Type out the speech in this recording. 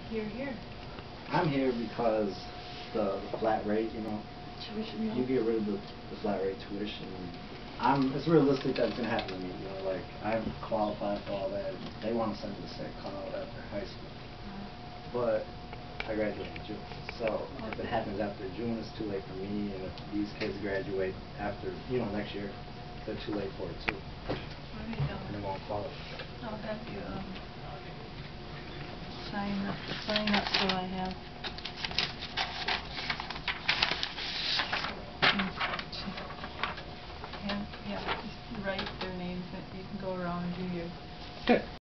Here. I'm here because the flat rate, Tuition. you get rid of the flat rate tuition. It's realistic that it's gonna happen to me. Like I'm qualified for all that. They want to send me to St. Cloud after high school, but I graduate in June. So if it happens after June, it's too late for me. And if these kids graduate after, next year, they're too late for it too. Where do you go? And they won't qualify. I'll have you sign up so I have